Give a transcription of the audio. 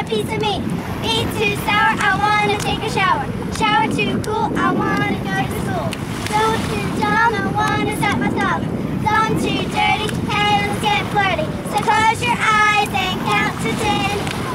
piece of meat. Meat too sour, I wanna take a shower. Shower too cool, I wanna go to school. School too dumb, I wanna set my thumb. Thumb too dirty, hands get flirty. So close your eyes and count to 10.